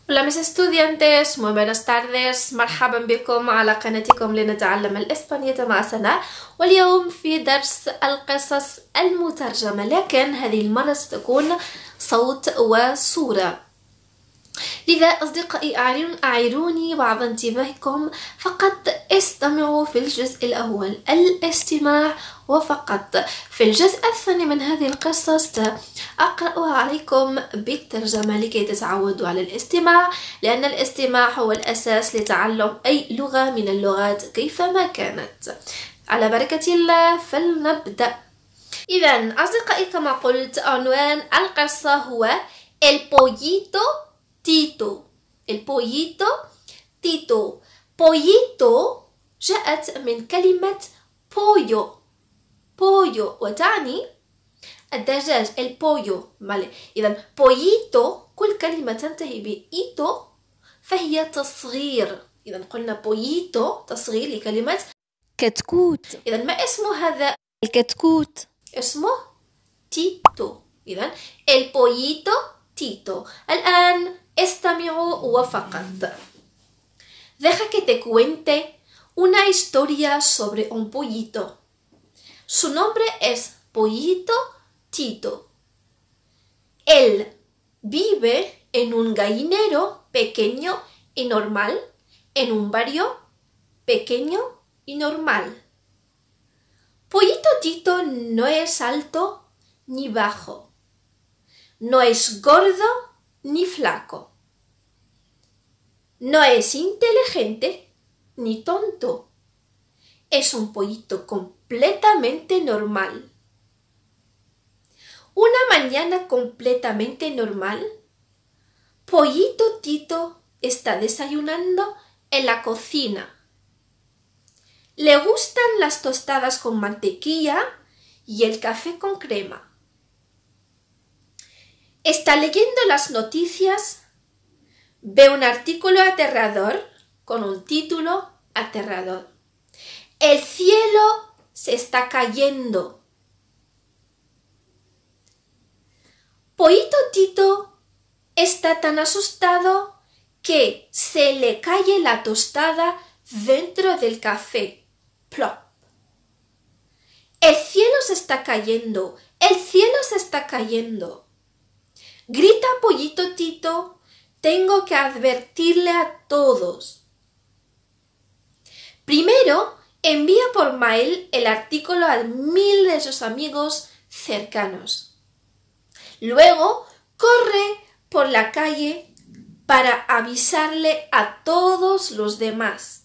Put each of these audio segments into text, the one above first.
Hola mis estudiantes, muy buenas tardes. مرحبا بكم على قناتكم لنتعلم الإسبانية مع سناء. واليوم في درس القصص المترجمة، لكن هذه المرة ستكون صوت وصورة. لذا أصدقائي أعيروني بعض انتباهكم، فقط استمعوا في الجزء الأول الاستماع وفقط. في الجزء الثاني من هذه القصص أقرأها عليكم بالترجمة لكي تتعودوا على الاستماع، لأن الاستماع هو الأساس لتعلم أي لغة من اللغات كيفما كانت. على بركة الله فلنبدأ. إذن أصدقائي، كما قلت عنوان القصة هو El Pollito Tito. El Pollito Tito. Pollito جاءت من كلمة pollo. pollo وتعني الدجاج. el pollo. إذا pollito كل كلمة تنتهي بإيتو فهي تصغير. إذا قلنا pollito تصغير لكلمة كتكوت. إذا ما اسم هذا الكتكوت؟ اسمه تيتو. إذا el pollito Tito. الآن استمعوا وفقط. Deja que te cuente una historia sobre un pollito. Su nombre es Pollito Tito. Él vive en un gallinero pequeño y normal, en un barrio pequeño y normal. Pollito Tito no es alto ni bajo. No es gordo ni flaco. No es inteligente ni tonto. Es un pollito completamente normal. Una mañana completamente normal, Pollito Tito está desayunando en la cocina. Le gustan las tostadas con mantequilla y el café con crema. Está leyendo las noticias, ve un artículo aterrador con un título aterrador. El cielo se está cayendo. Pollito Tito está tan asustado que se le cae la tostada dentro del café. Plop. El cielo se está cayendo. El cielo se está cayendo. Grita Pollito Tito: tengo que advertirle a todos. Primero, envía por mail el artículo a 1000 de sus amigos cercanos. Luego, corre por la calle para avisarle a todos los demás.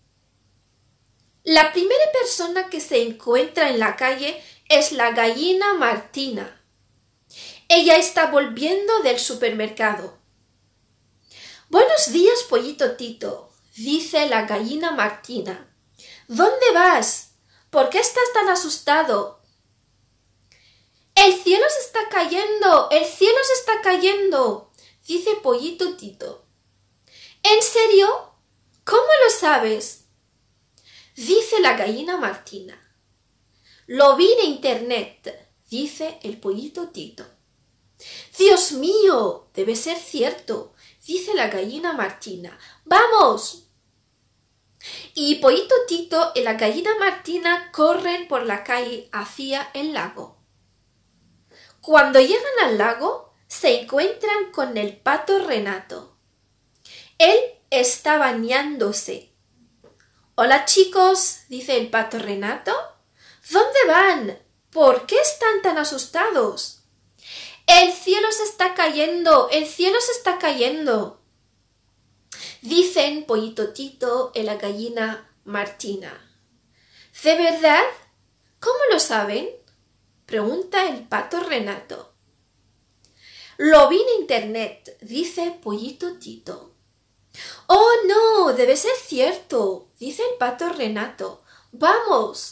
La primera persona que se encuentra en la calle es la gallina Martina. Ella está volviendo del supermercado. Buenos días, Pollito Tito, dice la gallina Martina. ¿Dónde vas? ¿Por qué estás tan asustado? El cielo se está cayendo, el cielo se está cayendo, dice Pollito Tito. ¿En serio? ¿Cómo lo sabes? Dice la gallina Martina. Lo vi en internet, dice el Pollito Tito. Dios mío, debe ser cierto, dice la gallina Martina. ¡Vamos! Y Pollito Tito y la gallina Martina corren por la calle hacia el lago. Cuando llegan al lago, se encuentran con el pato Renato. Él está bañándose. Hola chicos, dice el pato Renato. ¿Dónde van? ¿Por qué están tan asustados? El cielo se está cayendo, el cielo se está cayendo, dicen Pollito Tito y la gallina Martina. ¿De verdad? ¿Cómo lo saben? Pregunta el pato Renato. Lo vi en internet, dice Pollito Tito. Oh no, debe ser cierto, dice el pato Renato. ¡Vamos!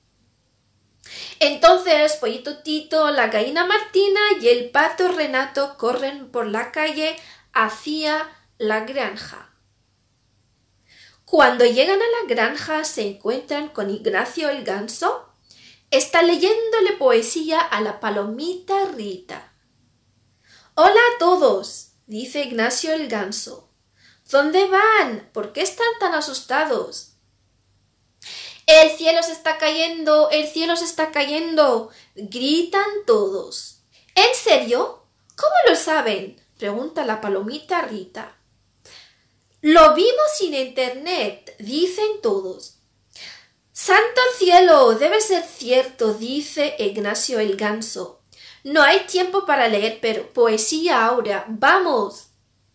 Entonces Pollito Tito, la gallina Martina y el pato Renato corren por la calle hacia la granja. Cuando llegan a la granja se encuentran con Ignacio el ganso. Está leyéndole poesía a la palomita Rita. Hola a todos, dice Ignacio el ganso. ¿Dónde van? ¿Por qué están tan asustados? El cielo se está cayendo, el cielo se está cayendo, gritan todos. ¿En serio? ¿Cómo lo saben? Pregunta la palomita Rita. Lo vimos en internet, dicen todos. ¡Santo cielo! Debe ser cierto, dice Ignacio el ganso. No hay tiempo para leer poesía ahora. ¡Vamos!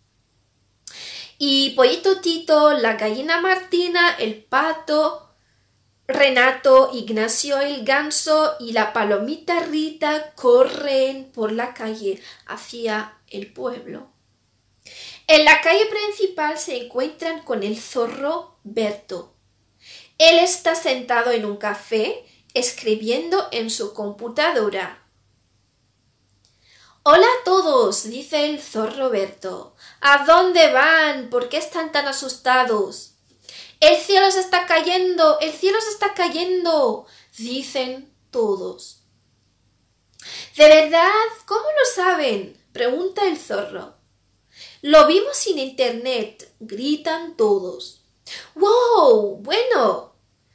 Y Pollito Tito, la gallina Martina, el pato, Renato, Ignacio el ganso y la palomita Rita corren por la calle hacia el pueblo. En la calle principal se encuentran con el zorro Berto. Él está sentado en un café escribiendo en su computadora. Hola a todos, dice el zorro Berto. ¿A dónde van? ¿Por qué están tan asustados? El cielo se está cayendo, el cielo se está cayendo, dicen todos. ¿De verdad? ¿Cómo lo saben? Pregunta el zorro. Lo vimos en internet, gritan todos. ¡Wow! Bueno.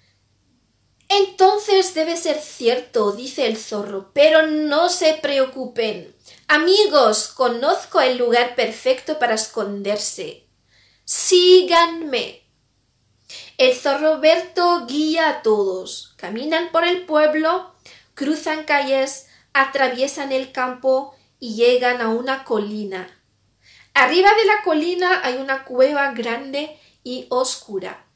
Entonces debe ser cierto, dice el zorro, pero no se preocupen. Amigos, conozco el lugar perfecto para esconderse. Síganme. El zorro Berto guía a todos. Caminan por el pueblo, cruzan calles, atraviesan el campo y llegan a una colina. Arriba de la colina hay una cueva grande y oscura.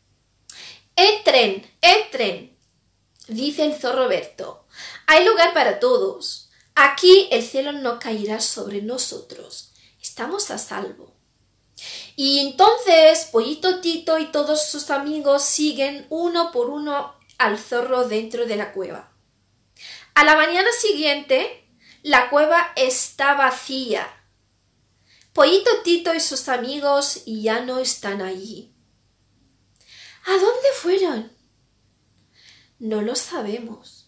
Entren, entren, dice el zorro Berto. Hay lugar para todos. Aquí el cielo no caerá sobre nosotros. Estamos a salvo. Y entonces Pollito Tito y todos sus amigos siguen uno por uno al zorro dentro de la cueva. A la mañana siguiente, la cueva está vacía. Pollito Tito y sus amigos ya no están allí. ¿A dónde fueron? No lo sabemos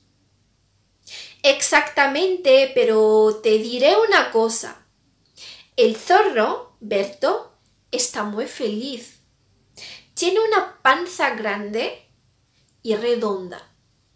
exactamente, pero te diré una cosa. El zorro, Berto, está muy feliz. Tiene una panza grande y redonda.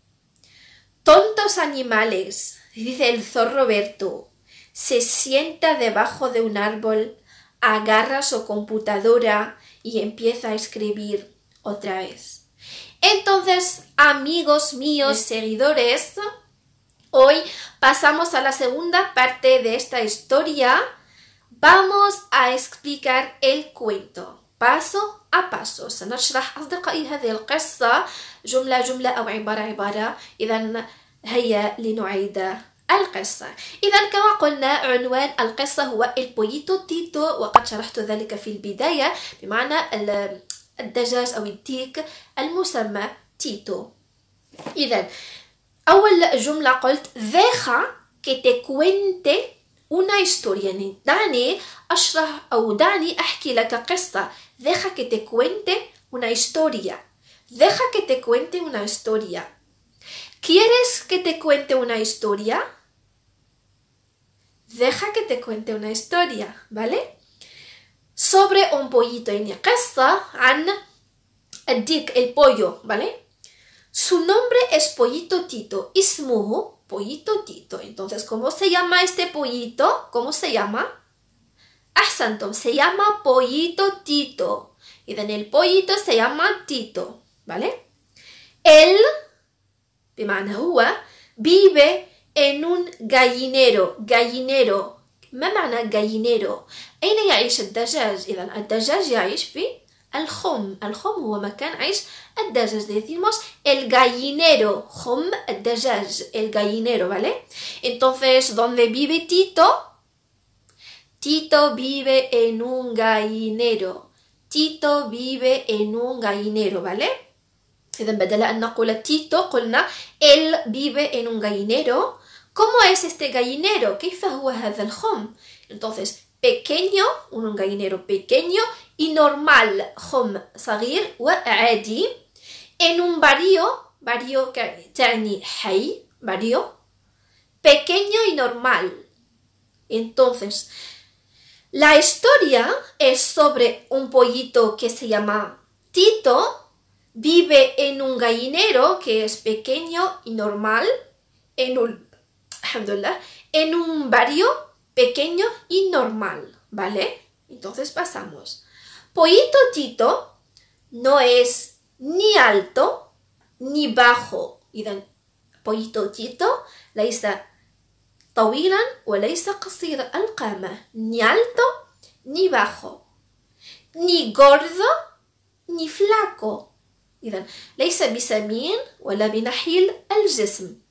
Tontos animales, dice el zorro Berto. Se sienta debajo de un árbol, agarra su computadora y empieza a escribir otra vez. Entonces, amigos míos, seguidores, hoy pasamos a la segunda parte de esta historia. Vamos a explicar el cuento paso a paso. سنشرح أصدقائي هذه القصة جملة جملة أو عبارة عبارة. إذا هيا لنعيد القصة. إذا كما قلنا عنوان القصة هو البويتو تيتو، وقد شرحت ذلك في البداية بمعنى الدجاج أو الديك المسمى تيتو. إذا أول جملة قلت deja que te cuente una historia. دعني أشرح أو دعني أحكي لك قصة. Deja que te cuente una historia. Deja que te cuente una historia. ¿Quieres que te cuente una historia? Deja que te cuente una historia, ¿vale? Sobre un pollito. يعني قصة عن الديك البollo, ¿vale? Su nombre es Pollito Tito. اسمه Pollito Tito. Entonces, ¿cómo se llama este pollito? ¿Cómo se llama? أحسنتم. Se llama Pollito Tito. Y el pollito se llama Tito, ¿vale? Él, بمعنى هو, vive en un gallinero. Gallinero. ما معنى gallinero؟ أين يعيش الدجاج؟ إذا الدجاج يعيش في الخم. الخم هو مكان عيش الدجاج. Decimos el gallinero. خم الدجاج. El gallinero, ¿vale? Entonces, ¿dónde vive Tito? Tito vive en un gallinero. Tito vive en un gallinero, ¿vale? إذا بدل أن نقول Tito قلنا él vive en un gallinero. ¿Cómo es este gallinero? كيف هو هذا الخم؟ Entonces, pequeño, un gallinero pequeño y normal. خم صغير وعادي. En un barrio, barrio يعني حي, barrio, pequeño y normal. Entonces, La historia es sobre un pollito que se llama Tito, vive en un gallinero que es pequeño y normal, en un barrio pequeño y normal, ¿vale? Entonces pasamos. Pollito Tito no es ni alto ni bajo. إذا pollito Tito ليس طويلا وليس قصير القامة. Ni alto ni bajo. Ni gordo ni flaco. إذا ليس بسمين ولا بنحيل الجسم.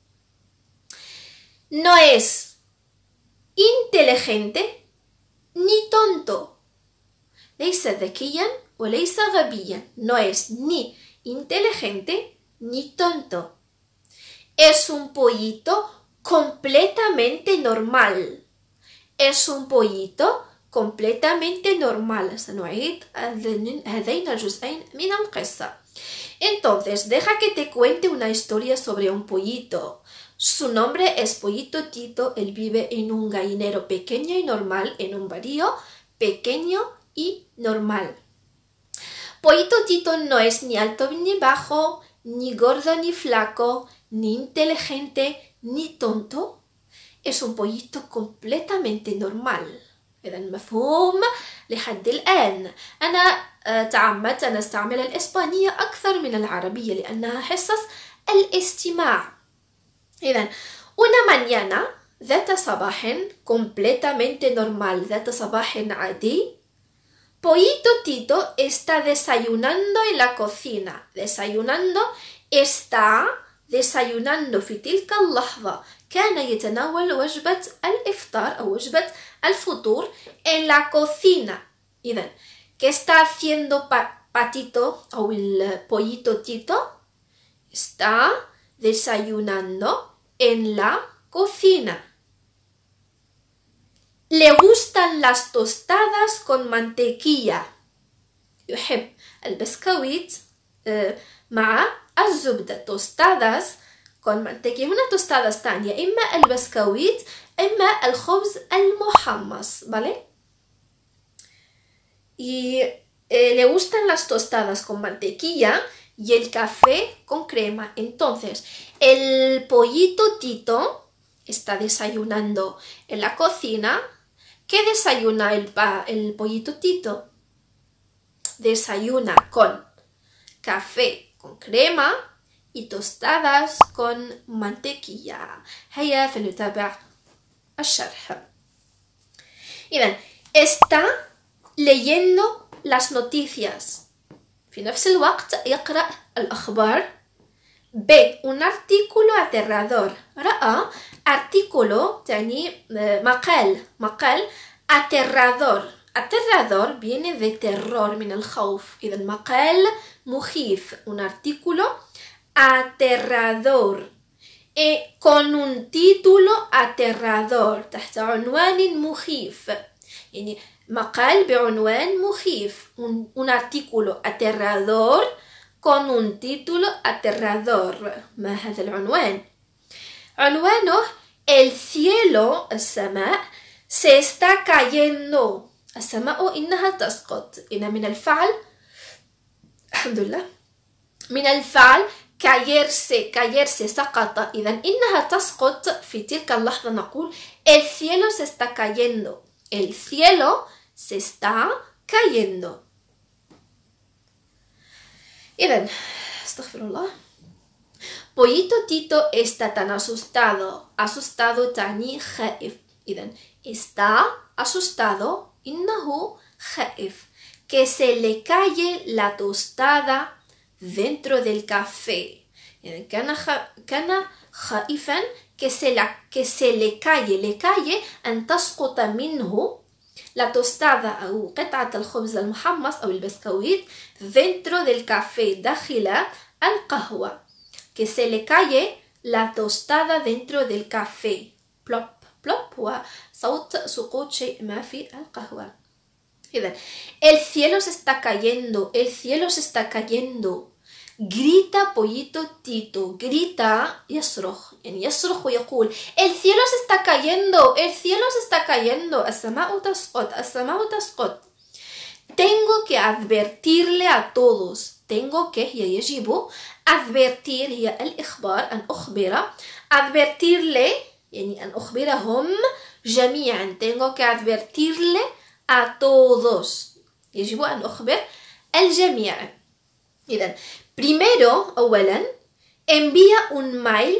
No es inteligente ni tonto. ليس ذكيا وليس غبيا. No es ni inteligente ni tonto. Es un pollito completamente normal. Es un pollito completamente normal. سنعيد هذين الجزئين من القصة. Entonces, deja que te cuente una historia sobre un pollito. Su nombre es Pollito Tito. Él vive en un gallinero pequeño y normal, en un barrio pequeño y normal. Pollito Tito no es ni alto ni bajo, ni gordo ni flaco, ni inteligente ni tonto. Es un pollito completamente normal. إذا مفهوم لحد الآن. أنا تعمدت أن أستعمل الإسبانية أكثر من العربية لأنها حصص الاستماع. إذا una mañana ذات صباح completamente normal, ذات صباح عادي. Pollito Tito está desayunando en la cocina. desayunando في تلك اللحظة كان يتناول وجبة الإفطار أو وجبة الفطور en la cocina. إذن ¿qué está haciendo Patito o el Pollito Tito? Está desayunando en la cocina. Le gustan las tostadas con mantequilla. يحب البسكويت مع الزبدة. tostadas con mantequilla. هنا tostadas ثانية. إما البسكويت إما الخبز المحمص. ¿Vale? Y le gustan las tostadas con mantequilla y el café con crema. Entonces, el Pollito Tito está desayunando en la cocina. ¿Qué desayuna el Pollito Tito? Desayuna con café con crema y tostadas con mantequilla. هيا فلنتابع الشرح. إذن está leyendo las noticias. في نفس الوقت يقرأ الأخبار. Ve un artículo aterrador. رأى artículo تعني مقال aterrador. Aterrador viene de terror من الخوف. إذا مقال مخيف. Un artículo aterrador. Con un título aterrador. تحت عنوان مخيف. يعني مقال بعنوان مخيف. Un artículo aterrador con un título aterrador. ما هذا العنوان؟ عنوانه el cielo السماء se está cayendo. السماء إنها تسقط. إن من الفعل الحمد لله من الفعل caerse سقط. إذا إنها تسقط. في تلك اللحظة نقول el cielo se está cayendo. El cielo se está cayendo. إذن استغفر الله. Pollito Tito está tan asustado. Asustado تعني خائف. إذن está asustado إنه خائف que se le calle la tostada dentro del café. إذن كان خائفا que se le calle أن تسقط منه la tostada أو قطعة الخبز المحمص أو البسكويت dentro del café داخل القهوة. Que se le calle la tostada dentro del café. plop plop هو صوت سقوط شيء ما في القهوة. إذن el cielo se está cayendo. El cielo se está cayendo. grita pollito Tito, grita, يصرخ, يعني يصرخ ويقول, el cielo se está cayendo, el cielo se está cayendo, السماء تسقط, السماء تسقط. Tengo que advertirle a todos, tengo que, هي يجب, advertir, هي الإخبار, أن أخبر, advertirle, يعني أن أخبرهم جميعا, tengo que advertirle a todos, يجب أن أخبر الجميع. إذن, primero, أولا, envía un mail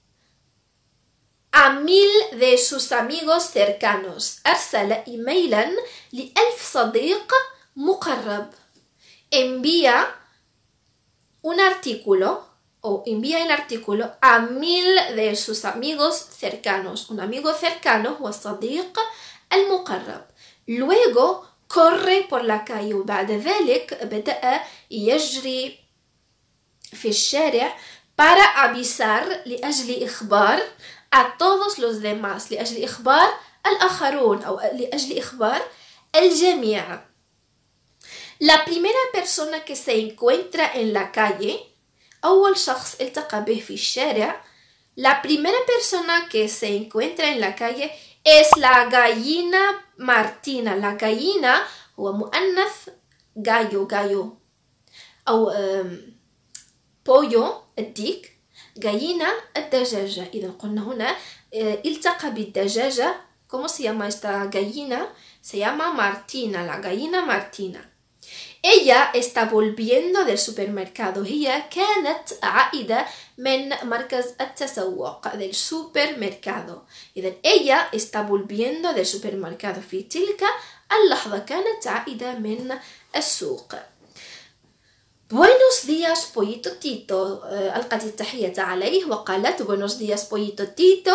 a 1000 de sus amigos cercanos. أرسل إيميلا ل1000 صديق مقرب. Envía un artículo o envía el artículo a 1000 de sus amigos cercanos. Un amigo cercano هو الصديق المقرب. Luego corre por la calle وبعد ذلك بدأ يجري في الشارع para avisar لأجل إخبار a todos los demás, لأجل إخبار الآخرون أو لأجل إخبار الجميع. La primera persona que se encuentra en la calle, أول شخص التقى به في الشارع, la primera persona que se encuentra en la calle es la gallina Martina. La gallina هو مؤنث gallo, gallo أو pollo الديك, gallina الدجاجة. إذا قلنا هنا التقى بالدجاجة. ¿Cómo se llama esta gallina? Se llama Martina, la gallina Martina. Ella está volviendo del supermercado. هي كانت عائدة من مركز التسوق del supermercado. إذا ella está volviendo del supermercado. في تلك اللحظة كانت عائدة من السوق. Buenos días, pollito Tito. ألقت التحية عليه وقالت buenos días, pollito Tito.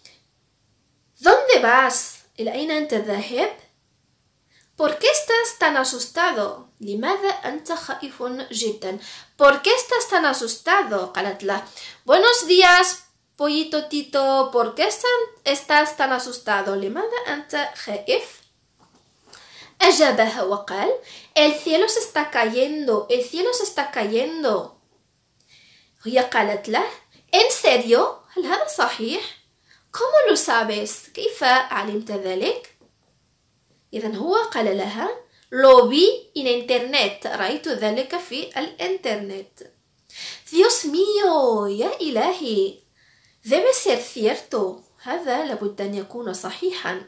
¿Dónde vas? إلى أين أنت ذاهب؟ ¿Por qué estás tan asustado? لماذا أنت خائف جدا؟ ¿Por qué estás tan asustado? قالت له buenos días, pollito Tito. ¿Por qué estás tan asustado? لماذا أنت خائف؟ أجابها وقال el cielo se está cayendo, el cielo se está cayendo. هي قالت له ¿en serio? هل هذا صحيح؟ ¿Cómo lo sabes? كيف علمت ذلك؟ إذن هو قال لها lo vi en internet, رأيت ذلك في الإنترنت. Dios mío, يا إلهي, debe ser cierto, هذا لابد أن يكون صحيحا.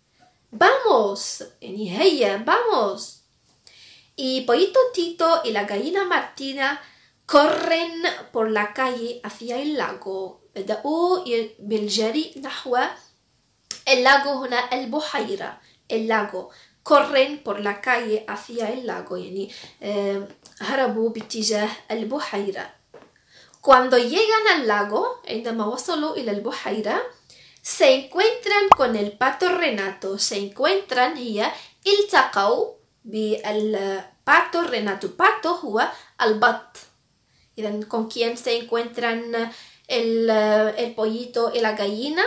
Vamos, يعني هيا, vamos. Y Pollito Tito y la gallina Martina corren por la calle hacia el lago. بدأوا بالجري نحو اللغو هنا البحيرة. El lago. Corren por la calle hacia el lago. يعني هربوا باتجاه البحيرة. Cuando llegan al lago, عندما وصلوا إلى البحيرة, se encuentran con el pato Renato. Se encuentran هي التقوا بالpato Renato. Pato هو البط. إذن con quién se encuentran el pollito y la gallina.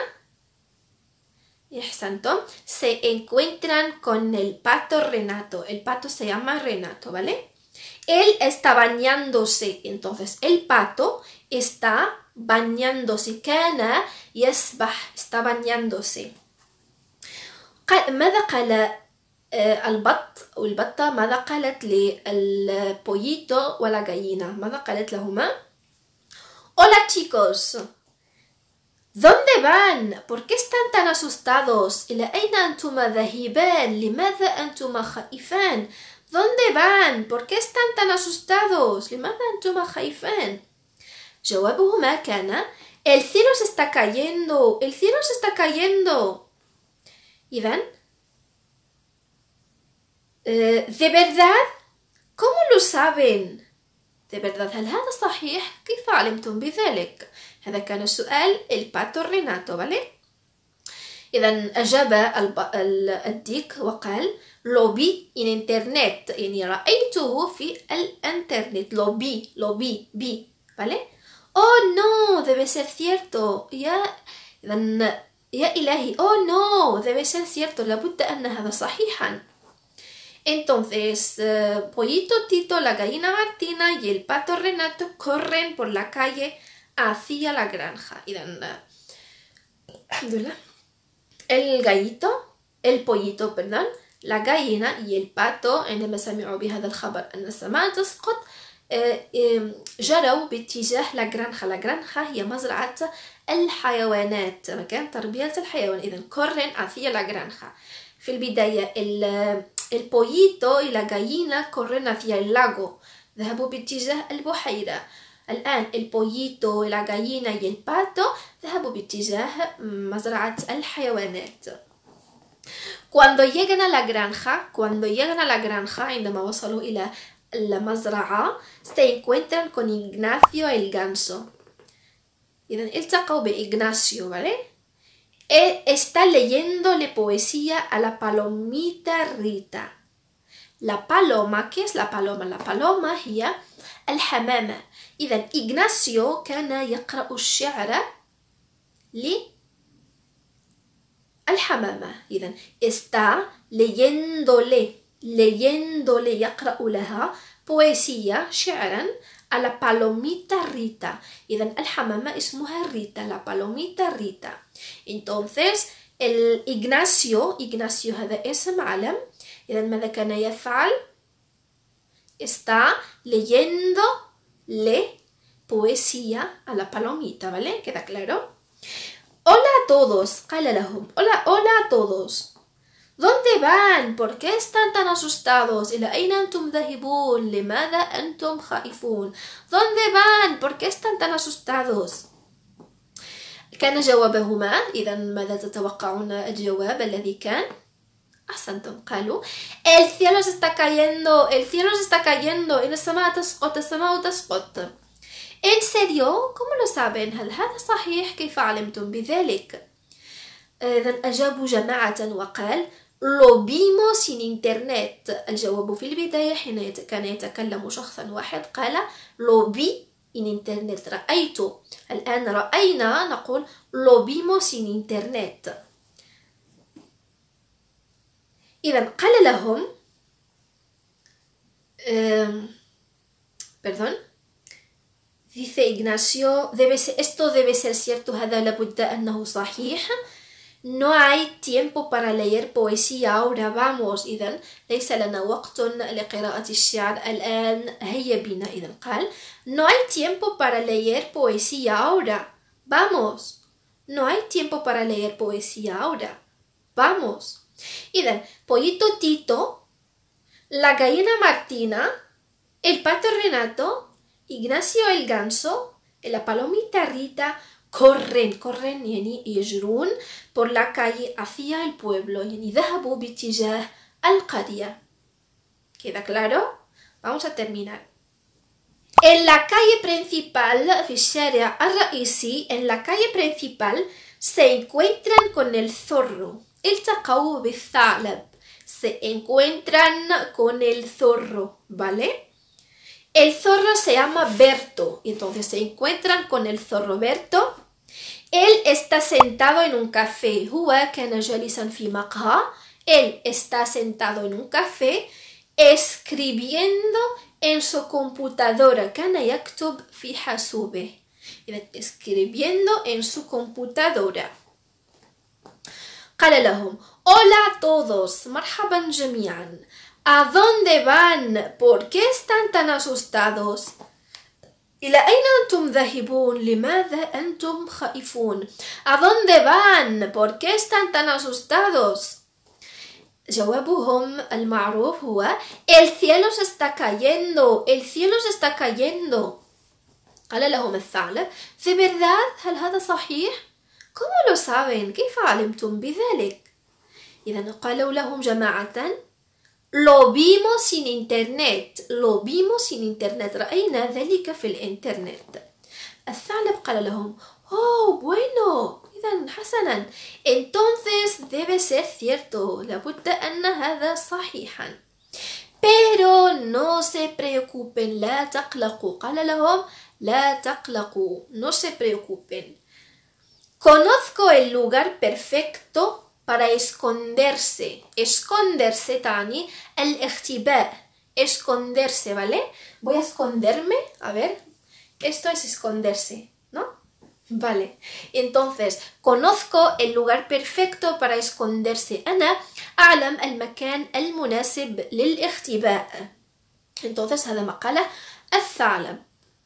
¿Santo? Se encuentran con el pato Renato. El pato se llama Renato, ¿vale? Él está bañándose. Entonces, el pato está bañándose. كان يسبح. Está bañándose. ماذا قال البط أو البطة؟ ماذا قالت للبويتو ولا gallina؟ ماذا قالت لهما؟ Hola chicos. ¿Dónde van? ¿Por qué están tan asustados? إلى أين أنتما ذاهبان؟ لماذا أنتما خائفان؟ ¿Dónde van? ¿Por qué están tan asustados? لماذا أنتما خائفان؟ جوابهما كان el cielo se está cayendo. El cielo se está cayendo. إذن ¿de verdad? ¿Cómo lo saben? ¿De verdad هل هذا صحيح؟ كيف علمتم بذلك؟ هذا كان السؤال الباتو ريناتو، ¿vale? إذن أجاب الديك وقال lo vi en internet. يعني رأيته في الانترنت. lo vi, ¿vale? Oh no, debe ser cierto. يا إلهي, oh no, debe ser cierto. لابد أن هذا صحيحا. Entonces, Pollito Tito, la gallina Martina y el pato Renato corren por la calle hacia la granja. El gallito, el pollito, perdón, la gallina y el pato عندما سمعوا بهذا الخبر أن السماء تسقط جروا باتجاه la granja. La granja هي مزرعة الحيوانات، مكان تربية الحيوان. إذا corren hacia la granja. في البداية el pollito y la gallina corren hacia el lago، ذهبوا باتجاه البحيرة. الآن el pollito y la gallina y el pato ذهبوا باتجاه مزرعة الحيوانات. Cuando llegan a la granja عندما وصلوا إلى المزرعة se encuentran con Ignacio el ganso. إذا التقوا بإغناسيو، ¿vale? Está leyéndole poesía a la palomita Rita. La paloma، ¿qué es la paloma? La paloma هي الحمامة. إذا إغناسيو كان يقرأ الشعر للحمامة. إذا está leyéndole يقرأ لها poesía شعرا a la palomita Rita. إذا الحمامة اسمها ريتا، la palomita Rita. Entonces el Ignacio هذا اسم علم. إذا ماذا كان يفعل؟ Está leyéndole poesía a la palomita، ¿vale? ¿Queda claro? Hola a todos، قال لهم. Hola a todos. ¿Dónde van? ¿Por qué están tan asustados? إلى أين أنتم ذاهبون؟ لماذا أنتم خائفون؟ ¿Dónde van? ¿Por qué están tan asustados؟ كان جوابهما، إذا ماذا تتوقعون الجواب الذي كان؟ أحسنتم، قالوا el cielo se está cayendo، إن السماء تسقط. ¿En serio? ¿Cómo lo saben؟ هل هذا صحيح؟ كيف علمتم بذلك؟ إذا أجابوا جماعة وقال lo vimos sin internet. الجواب في البداية حين كان يتكلم شخصا واحد قال lo vi in internet، رأيت. الآن رأينا نقول lo vimos sin internet. إذا قال لهم dice Ignacio esto debe ser cierto، هذا لابد أنه صحيح. No hay tiempo para leer poesía ahora، vamos. إذا ليس لنا وقت لقراءة الشعر الآن، هيا بنا. إذا قال no hay tiempo para leer poesía ahora، vamos. No hay tiempo para leer poesía ahora، vamos. إذا Pollito Tito، la gallina Martina، el pato Renato، Ignacio el ganso، la palomita Rita corren يعني يجرون por la calle hacia el pueblo، يعني ذهبوا باتجاه القرية. ¿Queda claro? Vamos a terminar. En la calle principal في الشارع الرئيسي، en la calle principal se encuentran con el zorro. التقوا بالثعلب. Se encuentran con el zorro، ¿vale? El zorro se llama Berto. Entonces se encuentran con el zorro Berto. Él está sentado en un café. هو كان جالسا في مقهى. Él está sentado en un café escribiendo en su computadora. كان يكتب في حاسوبه. Escribiendo en su computadora. قال لهم hola a todos، مرحبا جميعا. ¿A dónde van? ¿Por qué están tan asustados؟ إلى أين أنتم ذاهبون؟ لماذا أنتم خائفون؟ ¿A dónde van? ¿Por qué están tan asustados؟ جوابهم المعروف هو el cielo se está cayendo، el cielo se está cayendo. قال لهم الثعلب ¿de verdad؟ هل هذا صحيح؟ ¿Cómo lo saben؟ كيف علمتم بذلك؟ إذا قالوا لهم جماعة lo vimos sin internet، رأينا ذلك في الإنترنت. الثعلب قال لهم oh bueno، إذا حسنا، entonces debe ser cierto، لابد أن هذا صحيحا. pero no se preocupen، لا تقلقوا. قال لهم لا تقلقوا، no se preocupen. Conozco el lugar perfecto para esconderse. Esconderse تعني الاختباء. Esconderse, ¿vale? Voy a esconderme. A ver. Esto es esconderse, ¿no? Vale. Entonces, conozco el lugar perfecto para esconderse. أنا أعلم المكان المناسب للاختباء. Entonces, هذا ما قاله الثعلب.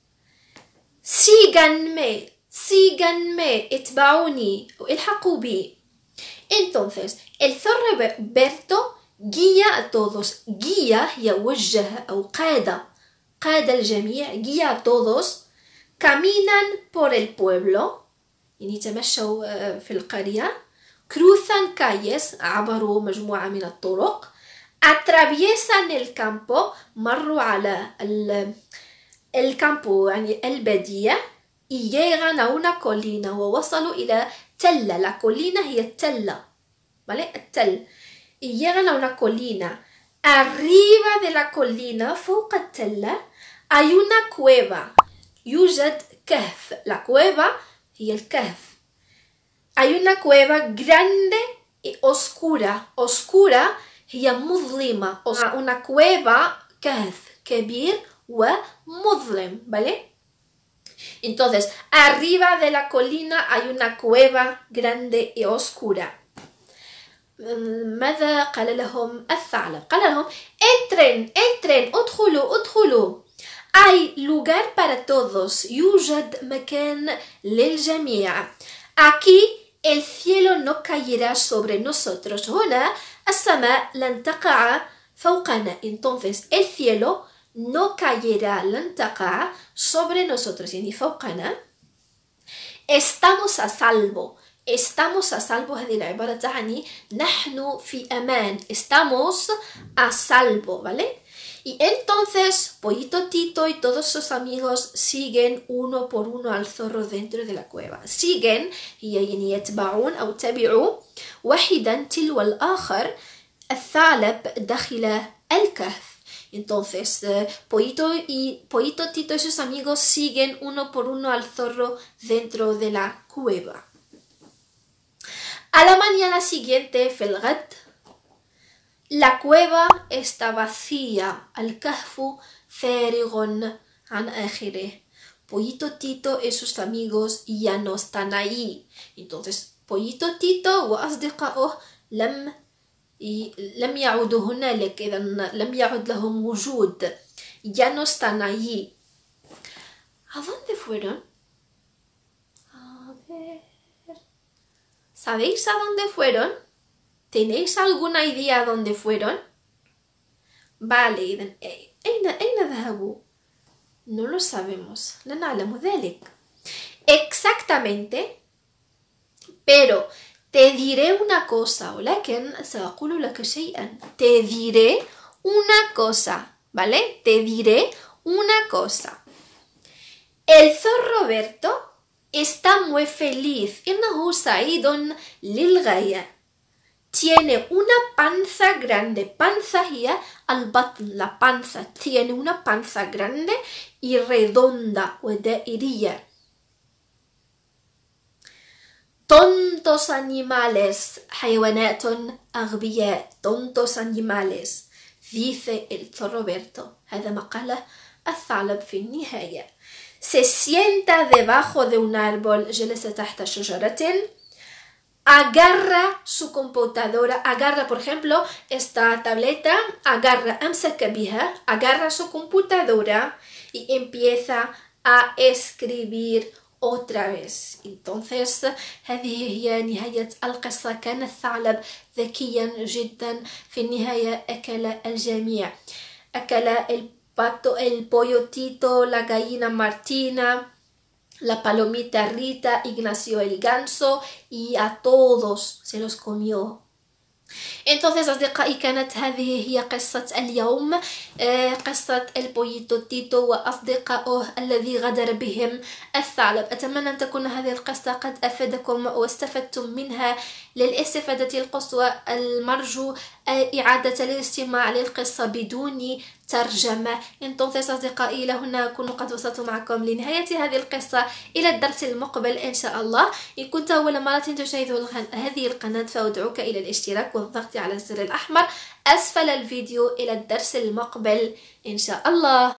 síganme, síganme, اتبعوني, الحقوا بي. Entonces, el zorro Berto guía a todos. Guía يوجه أو قاد الجميع, guía a todos. Caminan por el pueblo, يعني يتمشوا في القرية. Cruzan calles, عبروا مجموعة من الطرق. Atraviesan el campo, مروا على el campo يعني البادية. Y llegan a una colina ووصلوا إلى تلة. La colina هي التلة, ¿vale? التل. Y llegan a una colina. Arriba de la colina, فوق التلة, hay una cueva. يوجد كهف. La cueva هي الكهف. Hay una cueva grande y oscura. Oscura هي مظلمة. Una cueva كهف كبير ومظلم, ¿vale? Entonces, arriba de la colina hay una cueva grande y oscura. ماذا قال لهم الثعلب؟ قال لهم entren, entren, ادخلوا, ادخلوا. Hay lugar para todos. يوجد مكان للجميع. Aquí el cielo no caerá sobre nosotros. هنا السماء لن تقع فوقنا. Entonces, el cielo no caerá, لن تقع sobre nosotros. يعني فوقنا. Estamos a salvo. Estamos a salvo. هذه العبارة تعني نحن في أمان. Estamos a salvo, ¿vale? Y entonces Pollito Tito y todos sus amigos siguen uno por uno al zorro dentro de la cueva. Siguen يعني يتبعون أو تبعوا واحدا تلو الآخر الثعلب داخل الكهف. Entonces, Pollito Tito y sus amigos siguen uno por uno al zorro dentro de la cueva. A la mañana siguiente, في الغد, la cueva está vacía. الكهف فارغ عن آخره. Pollito Tito y sus amigos ya no están ahí. Entonces, Pollito Tito وأصدقائه لم يعودوا هنالك. إذا لم يعد لهم وجود. Ya no están allí. ¿A dónde fueron? A ver. ¿Sabéis a dónde fueron? ¿Tenéis alguna idea a dónde fueron? Vale, إذن أين ذهبوا? No lo sabemos. لا نعلم ذلك. Exactamente. Pero te diré una cosa. ولكن سأقول لك شيئا. Te diré una cosa. ¿Vale? Te diré una cosa. El zorro Berto está muy feliz. إنه سعيد للغاية. Tiene una panza grande. Panza هي البطن. La panza. Tiene una panza grande y redonda ودائرية. Tontos animales. حيوانات أغبياء. Tontos animales. Dice el zorro Berto. هذا ما قاله الثعلب في النهاية. Se sienta debajo de un árbol. جلس تحت شجرة. Agarra su computadora. Agarra, por ejemplo, esta tableta. أمسك بها. Agarra su computadora y empieza a escribir otra vez. Entonces, هذه هي نهاية القصة. كان الثعلب ذكيا جدا. في النهاية أكل الجميع. أكل el pollo Tito, la gallina Martina, la palomita Rita, Ignacio el ganso, y a todos se los comió. Entonces أصدقائي كانت هذه هي قصة اليوم. قصة البويتو تيتو وأصدقائه الذي غدر بهم الثعلب. أتمنى أن تكون هذه القصة قد أفادكم واستفدتم منها للاستفادة القصوى. المرجو إعادة الاستماع للقصة بدون ترجمة. Entonces أصدقائي، إلى هنا أكون قد وصلت معكم لنهاية هذه القصة. إلى الدرس المقبل إن شاء الله. إن كنت أول مرة تشاهد هذه القناة فأدعوك إلى الاشتراك والضغط على الزر الأحمر أسفل الفيديو. إلى الدرس المقبل إن شاء الله.